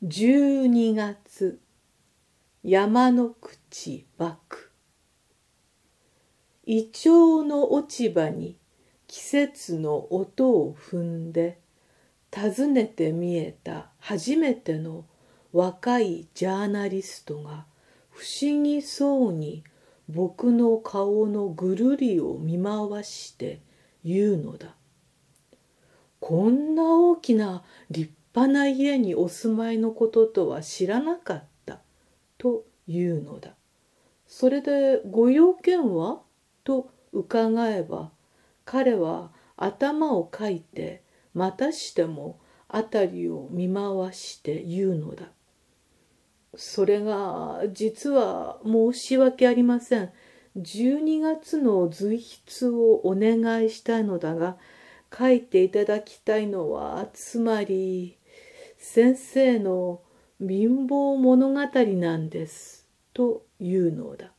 12月、山の口瀑。イチョウの落ち葉に季節の音を踏んで、訪ねて見えた初めての若いジャーナリストが不思議そうに僕の顔のぐるりを見回して言うのだ。こんな大きな立派な家にお住まいのこととは知らなかったと言うのだ。それでご用件はと伺えば、彼は頭をかいてまたしても辺りを見回して言うのだ。それが実は申し訳ありません。12月の随筆をお願いしたいのだが、書いていただきたいのはつまり先生の貧乏物語なんですというのだ。